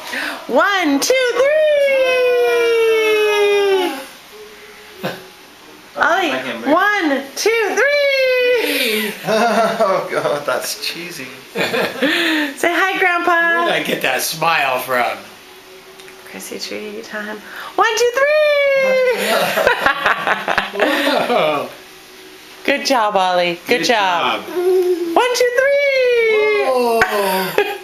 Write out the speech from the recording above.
1, 2, 3. Ollie, 1, 2, 3. Oh God, that's cheesy. Say hi, Grandpa. Where did I get that smile from? Chrissy tree time. 1, 2, 3. Whoa. Good job, Ollie. Good job. 1, 2, 3. Whoa.